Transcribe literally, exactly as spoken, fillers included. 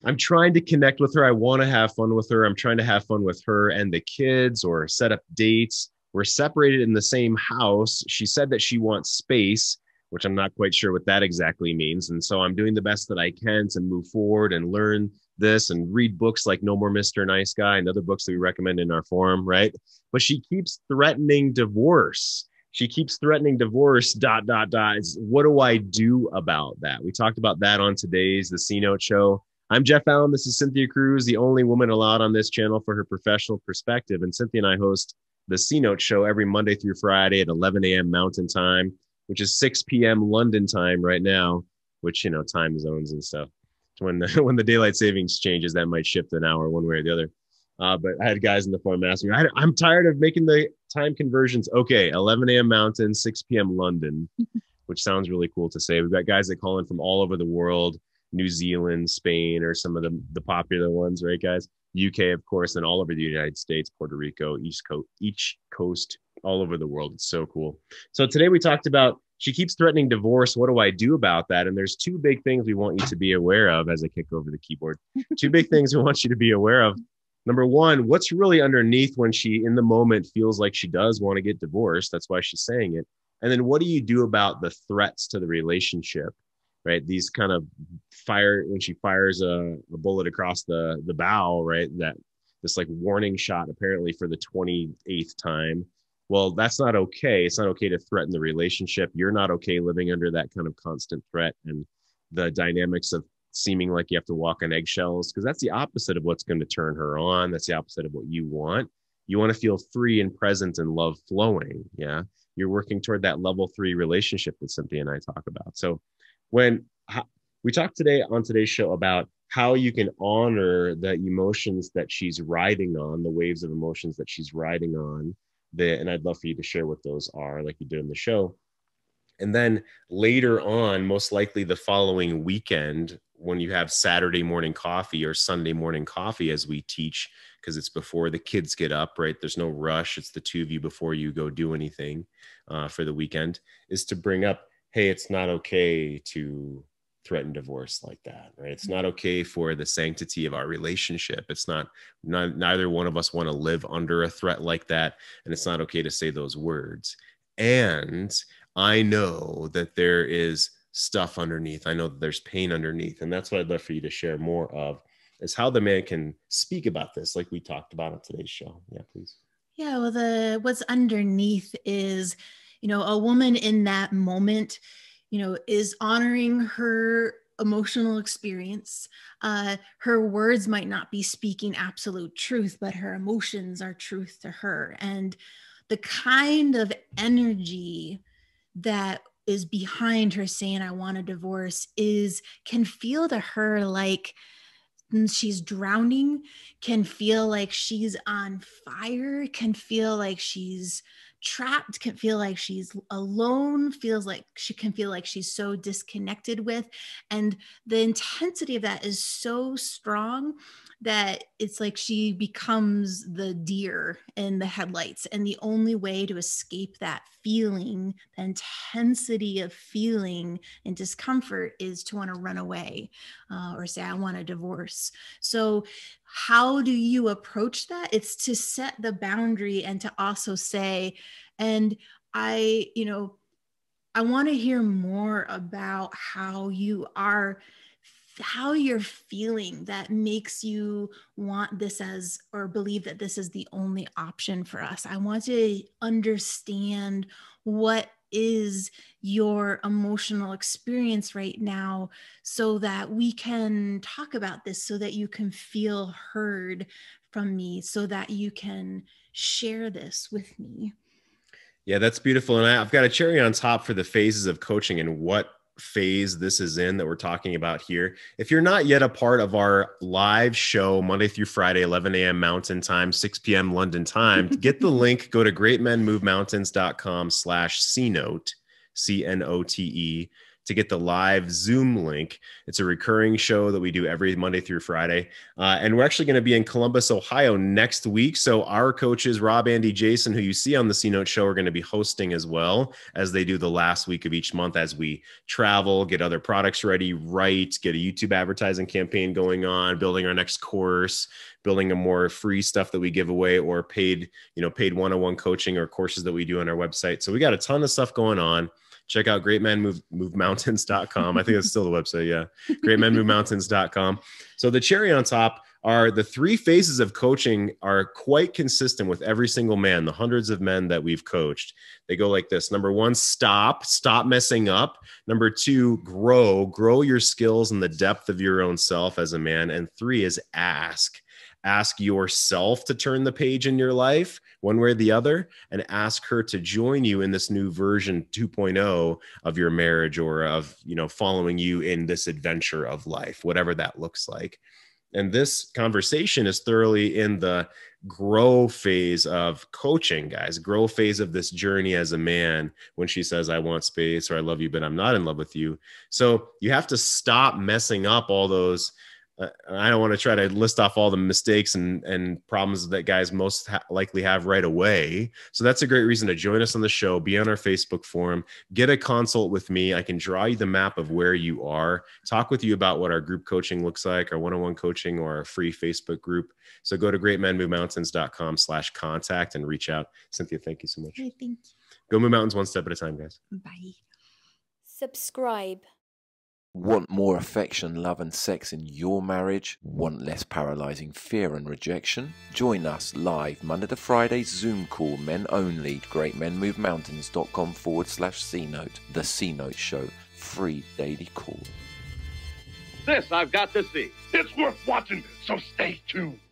I'm trying to connect with her. I want to have fun with her. I'm trying to have fun with her and the kids or set up dates. We're separated in the same house. She said that she wants space, which I'm not quite sure what that exactly means. And so I'm doing the best that I can to move forward and learn this and read books like No More Mister Nice Guy and other books that we recommend in our forum, right? But she keeps threatening divorce. She keeps threatening divorce, dot, dot, dot. It's, what do I do about that? We talked about that on today's The C Note Show. I'm Jeff Allen. This is Cynthia Kruse, the only woman allowed on this channel for her professional perspective. And Cynthia and I host The C Note Show every Monday through Friday at eleven a.m. Mountain Time, which is six p.m. London time right now, which, you know, time zones and stuff. When the, when the daylight savings changes, that might shift an hour one way or the other. Uh, but I had guys in the forum asking, I, I'm tired of making the time conversions. Okay, eleven a.m. Mountain, six p.m. London, which sounds really cool to say. We've got guys that call in from all over the world, New Zealand, Spain, or some of the, the popular ones, right, guys? U K, of course, and all over the United States, Puerto Rico, East Coast, each coast, all over the world. It's so cool. So today we talked about she keeps threatening divorce. What do I do about that? And there's two big things we want you to be aware of as I kick over the keyboard. Two big things we want you to be aware of. Number one, what's really underneath when she, in the moment, feels like she does want to get divorced? That's why she's saying it. And then what do you do about the threats to the relationship, right? These kind of fire, when she fires a, a bullet across the, the bow, right? That this like warning shot, apparently for the twenty-eighth time. Well, that's not okay. It's not okay to threaten the relationship. You're not okay living under that kind of constant threat and the dynamics of seeming like you have to walk on eggshells, because that's the opposite of what's going to turn her on. That's the opposite of what you want. You want to feel free and present and love flowing. Yeah. You're working toward that level three relationship that Cynthia and I talk about. So when we talked today on today's show about how you can honor the emotions that she's riding on, the waves of emotions that she's riding on, the, and I'd love for you to share what those are, like you did in the show. And then later on, most likely the following weekend, when you have Saturday morning coffee or Sunday morning coffee, as we teach, because it's before the kids get up, right? There's no rush. It's the two of you before you go do anything uh, for the weekend, is to bring up, hey, it's not okay to threaten divorce like that, right? It's not okay for the sanctity of our relationship. It's not, not neither one of us want to live under a threat like that. And it's not okay to say those words. And I know that there is stuff underneath. I know that there's pain underneath. And that's what I'd love for you to share more of, is how the man can speak about this, like we talked about on today's show. Yeah, please. Yeah, well, the what's underneath is, you know, a woman in that moment, you know, is honoring her emotional experience. Uh, her words might not be speaking absolute truth, but her emotions are truth to her. And the kind of energy that is behind her saying, I want a divorce, is can feel to her like she's drowning, can feel like she's on fire, can feel like she's trapped, can feel like she's alone, feels like she can feel like she's so disconnected with. And the intensity of that is so strong that it's like she becomes the deer in the headlights. And the only way to escape that feeling, the intensity of feeling and discomfort, is to want to run away uh, or say, I want a divorce. So how do you approach that? It's to set the boundary and to also say, and I, you know, I want to hear more about how you are, how you're feeling that makes you want this as, or believe that this is the only option for us. I want to understand what is your emotional experience right now, so that we can talk about this, so that you can feel heard from me, so that you can share this with me. Yeah, that's beautiful. And I've got a cherry on top for the phases of coaching and what phase this is in that we're talking about here. If you're not yet a part of our live show Monday through Friday, eleven a.m. Mountain Time, six p.m. London time, get the link, go to great men move mountains dot com slash C note, C N O T E, to get the live Zoom link. It's a recurring show that we do every Monday through Friday. Uh, and we're actually going to be in Columbus, Ohio next week. So our coaches, Rob, Andy, Jason, who you see on the C-Note show, are going to be hosting as well, as they do the last week of each month as we travel, get other products ready, write, get a YouTube advertising campaign going on, building our next course, building a more free stuff that we give away, or paid, you know, paid one-on-one coaching or courses that we do on our website. So we got a ton of stuff going on. Check out great men move move mountains dot com. I think that's still the website. Yeah. great men move mountains dot com. So the cherry on top are the three phases of coaching are quite consistent with every single man, the hundreds of men that we've coached. They go like this. Number one, stop, stop messing up. Number two, grow, grow your skills in the depth of your own self as a man. And three is ask. Ask yourself to turn the page in your life one way or the other, and ask her to join you in this new version two point oh of your marriage, or of, you know, following you in this adventure of life, whatever that looks like. And this conversation is thoroughly in the grow phase of coaching, guys, grow phase of this journey as a man, when she says, I want space, or I love you, but I'm not in love with you. So you have to stop messing up all those. Uh, I don't want to try to list off all the mistakes and, and problems that guys most ha- likely have right away. So that's a great reason to join us on the show, be on our Facebook forum, get a consult with me. I can draw you the map of where you are, talk with you about what our group coaching looks like, our one-on-one coaching, or our free Facebook group. So go to great men move mountains dot com slash contact and reach out. Cynthia, thank you so much. Hey, thank you. Go move mountains one step at a time, guys. Bye. Subscribe. Want more affection, love and sex in your marriage? Want less paralyzing fear and rejection? Join us live Monday to Friday Zoom call, men only, great men move mountains dot com forward slash C-Note. The C-Note Show, free daily call. This I've got to see. It's worth watching, so stay tuned.